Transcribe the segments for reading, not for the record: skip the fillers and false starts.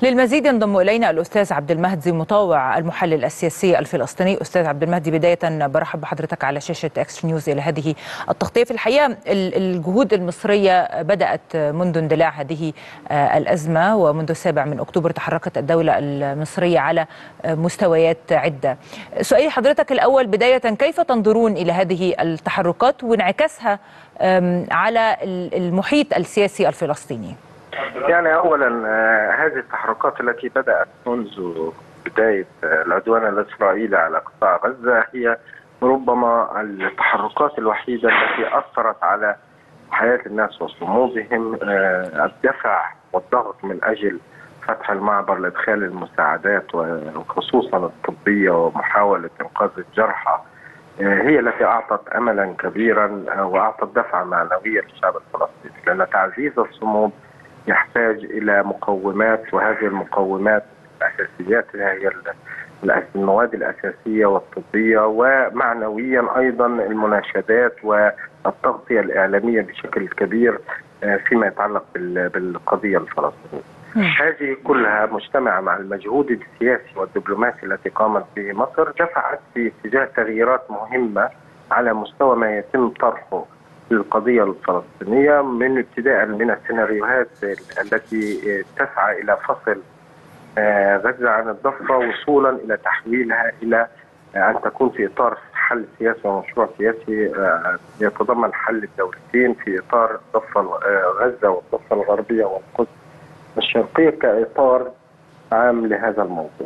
للمزيد ينضم إلينا الأستاذ عبد المهدي مطاوع المحلل السياسي الفلسطيني. أستاذ عبد المهدي، بداية برحب بحضرتك على شاشة إكسترا نيوز إلى هذه التغطية. في الحقيقة الجهود المصرية بدأت منذ اندلاع هذه الأزمة، ومنذ 7 أكتوبر تحركت الدولة المصرية على مستويات عدة. سؤالي حضرتك الأول بداية، كيف تنظرون إلى هذه التحركات وانعكاسها على المحيط السياسي الفلسطيني؟ يعني أولا هذه التحركات التي بدأت منذ بداية العدوان الإسرائيلي على قطاع غزة هي ربما التحركات الوحيدة التي أثرت على حياة الناس وصمودهم. الدفع والضغط من أجل فتح المعبر لإدخال المساعدات وخصوصا الطبية ومحاولة إنقاذ الجرحى هي التي أعطت أملا كبيرا وأعطت دفعة معنوية للشعب الفلسطيني، لأن تعزيز الصمود يحتاج إلى مقومات، وهذه المقومات الأساسيات هي المواد الأساسية والطبية، ومعنويا أيضا المناشدات والتغطية الإعلامية بشكل كبير فيما يتعلق بالقضية الفلسطينية. هذه كلها مجتمعة مع المجهود السياسي والدبلوماسي التي قامت به مصر دفعت في اتجاه تغييرات مهمة على مستوى ما يتم طرحه للقضية الفلسطينية، من ابتداء من السيناريوهات التي تسعى إلى فصل غزة عن الضفة وصولا إلى تحويلها إلى أن تكون في إطار حل سياسي ومشروع سياسي يتضمن حل الدولتين في إطار غزة والضفة الغربية والقدس الشرقية كإطار عام لهذا الموضوع.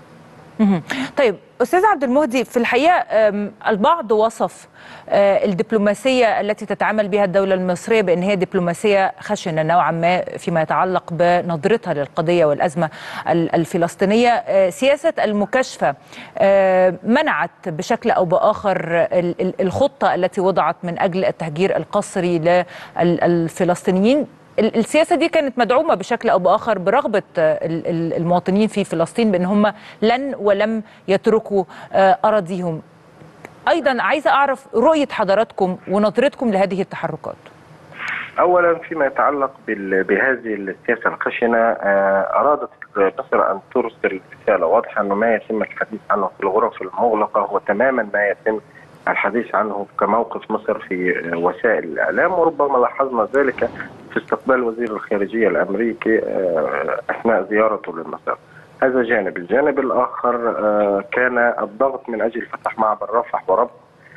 طيب أستاذ عبد المهدي، في الحقيقة البعض وصف الدبلوماسية التي تتعامل بها الدولة المصرية بأن هي دبلوماسية خشنة نوعا ما فيما يتعلق بنظرتها للقضية والأزمة الفلسطينية. سياسة المكاشفة منعت بشكل أو بآخر الخطة التي وضعت من أجل التهجير القسري للفلسطينيين. السياسة دي كانت مدعومة بشكل أو بآخر برغبة المواطنين في فلسطين بأن هم لن ولم يتركوا أراضيهم. أيضا عايزة أعرف رؤية حضراتكم ونظرتكم لهذه التحركات. أولا فيما يتعلق بهذه السياسة الخشنة، أرادت مصر أن ترسل رسالة واضحة أنه ما يتم الحديث عنه في الغرف المغلقة هو تماما ما يتم الحديث عنه كموقف مصر في وسائل الإعلام، وربما لاحظنا ذلك في استقبال وزير الخارجية الأمريكي أثناء زيارته لمصر. هذا جانب. الجانب الآخر كان الضغط من أجل فتح معبر رفح وربط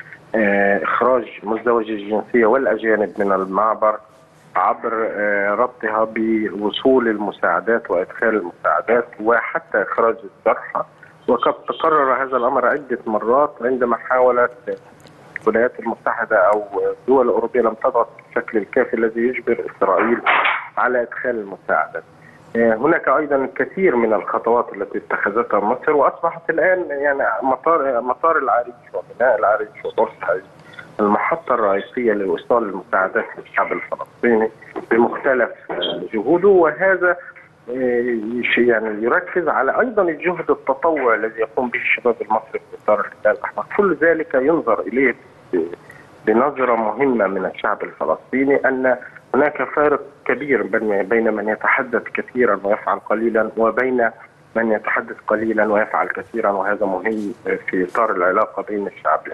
إخراج مزدوجي الجنسية والأجانب من المعبر عبر ربطها بوصول المساعدات وإدخال المساعدات وحتى إخراج الجرحى. وقد تكرر هذا الأمر عدة مرات عندما حاولت الولايات المتحدة أو الدول الأوروبية لم تضغط بالشكل الكافي الذي يجبر إسرائيل على إدخال المساعدات. هناك أيضا الكثير من الخطوات التي اتخذتها مصر، وأصبحت الآن يعني مطار العريش وبناء العريش وبورسعيد المحطة الرئيسية لإيصال المساعدات للشعب الفلسطيني بمختلف جهوده، وهذا يعني يركز على أيضا الجهد التطوعي الذي يقوم به الشباب المصري في إطار الهلال الأحمر. كل ذلك ينظر إليه بنظرة مهمة من الشعب الفلسطيني أن هناك فارق كبير بين من يتحدث كثيرا ويفعل قليلا وبين من يتحدث قليلا ويفعل كثيرا، وهذا مهم في إطار العلاقة بين الشعبين.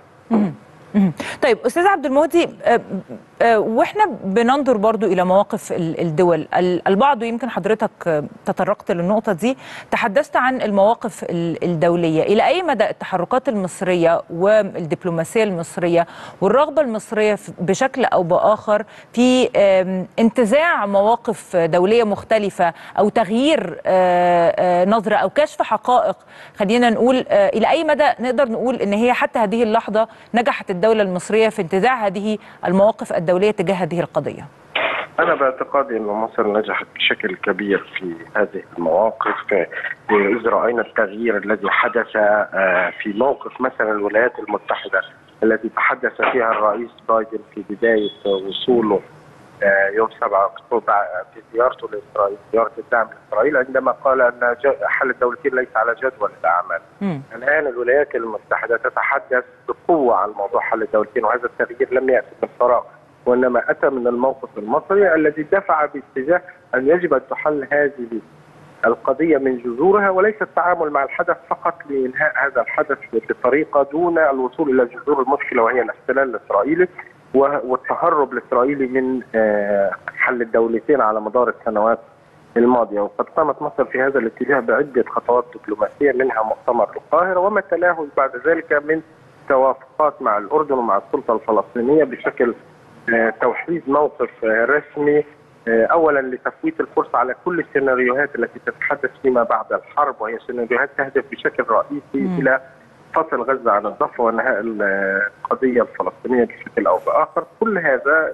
طيب أستاذ عبد المهدي، واحنا بننظر برضو إلى مواقف الدول، البعض يمكن حضرتك تطرقت للنقطة دي، تحدثت عن المواقف الدولية. إلى أي مدى التحركات المصرية والدبلوماسية المصرية والرغبة المصرية بشكل أو بآخر في انتزاع مواقف دولية مختلفة أو تغيير نظرة أو كشف حقائق، خلينا نقول إلى أي مدى نقدر نقول إن هي حتى هذه اللحظة نجحت الدولة المصرية في انتزاع هذه المواقف الدولية تجاه هذه القضية؟ أنا باعتقادي أن مصر نجحت بشكل كبير في هذه المواقف، إذ رأينا التغيير الذي حدث في موقف مثلا الولايات المتحدة التي تحدث فيها الرئيس بايدن في بداية وصوله يوم 7 أكتوبر في زيارته لإسرائيل، زيارة الدعم لإسرائيل، عندما قال أن حل الدولتين ليس على جدول الأعمال. الآن الولايات المتحدة تتحدث بقوة عن موضوع حل الدولتين، وهذا التغيير لم يأتي من فراغ، وإنما أتى من الموقف المصري الذي دفع باتجاه أن يجب أن تحل هذه القضية من جذورها، وليس التعامل مع الحدث فقط لإنهاء هذا الحدث بطريقة دون الوصول إلى جذور المشكلة، وهي الاحتلال الإسرائيلي والتهرب الإسرائيلي من حل الدولتين على مدار السنوات الماضية. وقد قامت مصر في هذا الاتجاه بعدة خطوات دبلوماسية، منها مؤتمر القاهرة وما تلاه بعد ذلك من توافقات مع الأردن ومع السلطة الفلسطينية بشكل توحيد موقف رسمي، اولا لتفويت الفرصه على كل السيناريوهات التي تتحدث فيما بعد الحرب، وهي سيناريوهات تهدف بشكل رئيسي الى فصل غزه عن الضفه وانهاء القضيه الفلسطينيه بشكل او باخر. كل هذا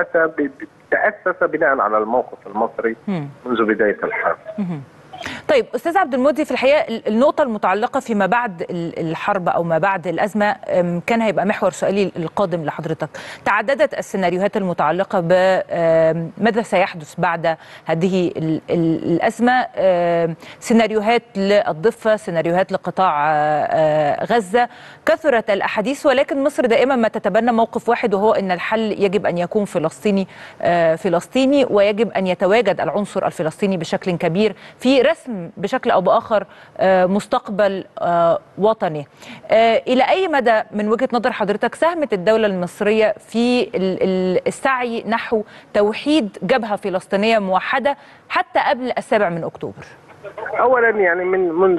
تاسس بناء على الموقف المصري منذ بدايه الحرب. طيب أستاذ عبد المهدي، في الحقيقة النقطة المتعلقة فيما بعد الحرب أو ما بعد الأزمة كان هيبقى محور سؤالي القادم لحضرتك. تعددت السيناريوهات المتعلقة بماذا سيحدث بعد هذه الأزمة، سيناريوهات للضفة، سيناريوهات لقطاع غزة، كثرت الأحاديث، ولكن مصر دائما ما تتبنى موقف واحد، وهو أن الحل يجب أن يكون فلسطيني ويجب أن يتواجد العنصر الفلسطيني بشكل كبير في رسم بشكل أو بآخر مستقبل وطني. إلى أي مدى من وجهة نظر حضرتك ساهمت الدولة المصرية في السعي نحو توحيد جبهة فلسطينية موحدة حتى قبل 7 أكتوبر؟ أولا يعني منذ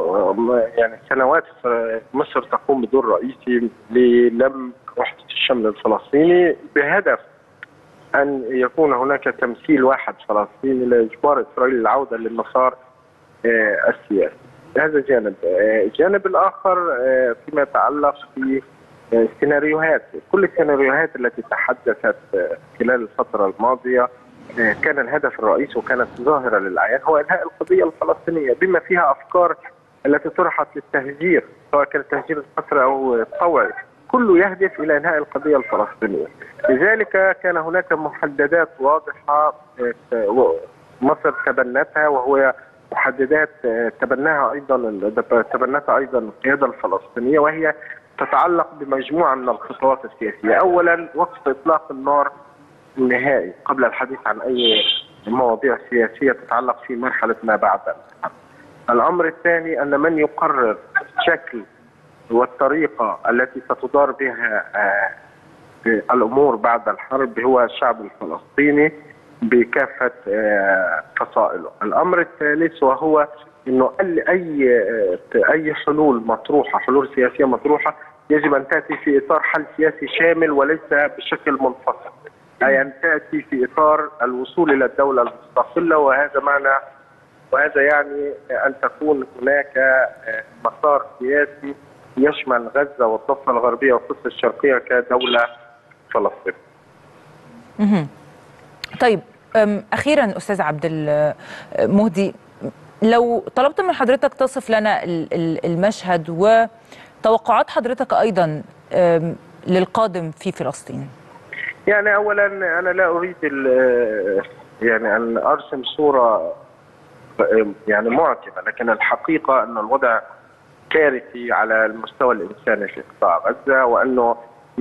سنوات مصر تقوم بدور رئيسي للم وحدة الشمل الفلسطيني بهدف أن يكون هناك تمثيل واحد فلسطيني لإجبار إسرائيل العودة للمسار السياسي. هذا جانب. الجانب الآخر فيما يتعلق بسيناريوهات، كل السيناريوهات التي تحدثت خلال الفترة الماضية كان الهدف الرئيسي وكانت ظاهرة للعيان هو إنهاء القضية الفلسطينية، بما فيها أفكار التي طرحت للتهجير، سواء كان التهجير القسري أو الطوعي، كله يهدف إلى إنهاء القضية الفلسطينية. لذلك كان هناك محددات واضحة مصر تبنتها، وهو محددات تبنتها أيضا القيادة الفلسطينية، وهي تتعلق بمجموعة من الخطوات السياسية. أولا وقف إطلاق النار النهائي قبل الحديث عن أي مواضيع سياسية تتعلق في مرحلة ما بعد الحرب. الأمر الثاني أن من يقرر الشكل والطريقة التي ستدار بها الأمور بعد الحرب هو الشعب الفلسطيني بكافة فصائله. الأمر الثالث وهو أنه أي حلول مطروحة، حلول سياسية مطروحة، يجب أن تأتي في إطار حل سياسي شامل وليس بشكل منفصل، أي أن تأتي في إطار الوصول إلى الدولة المستقلة، وهذا يعني أن تكون هناك مسار سياسي يشمل غزة والضفة الغربية والقدس الشرقية كدولة فلسطينية. طيب أخيرا أستاذ عبد المهدي، لو طلبت من حضرتك تصف لنا المشهد وتوقعات حضرتك أيضا للقادم في فلسطين. يعني أولا أنا لا أريد أن أرسم صورة معتمة، لكن الحقيقة أن الوضع كارثي على المستوى الإنساني في قطاع غزة، وأنه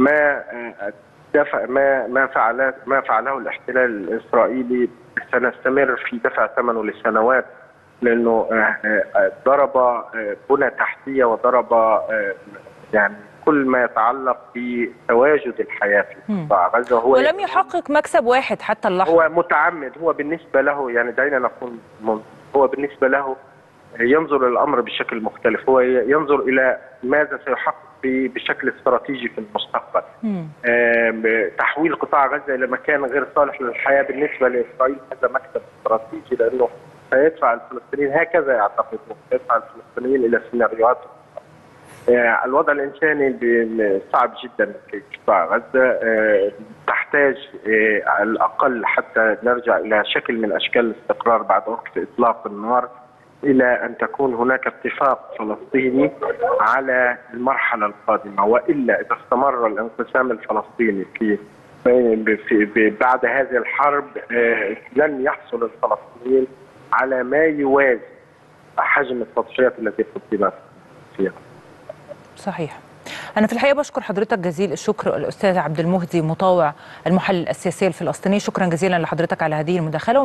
ما فعله الاحتلال الإسرائيلي سنستمر في دفع ثمنه لسنوات، لأنه ضرب بنى تحتية وضرب كل ما يتعلق بتواجد الحياة في قطاع غزة. ولم يحقق مكسب واحد حتى اللحظة. هو متعمد، هو بالنسبة له دعينا نقول هو بالنسبة له ينظر الأمر بشكل مختلف، هو ينظر إلى ماذا سيحقق بشكل استراتيجي في المستقبل. تحويل قطاع غزة إلى مكان غير صالح للحياة بالنسبة لإسرائيل هذا مكسب استراتيجي، لأنه سيدفع الفلسطينيين، هكذا يعتقد، سيدفع الفلسطينيين إلى سيناريوهات. الوضع الإنساني صعب جدا في قطاع غزة، تحتاج على الأقل حتى نرجع إلى شكل من أشكال الاستقرار بعد وقف إطلاق النار، إلى أن تكون هناك اتفاق فلسطيني على المرحلة القادمة، وإلا إذا استمر الانقسام الفلسطيني بعد هذه الحرب لن يحصل الفلسطينيين على ما يوازي حجم التضحيات التي قدمت فيها. صحيح. أنا في الحقيقة بشكر حضرتك جزيل الشكر الأستاذ عبد المهدي مطاوع المحلل السياسي الفلسطيني، شكرا جزيلا لحضرتك على هذه المداخلة.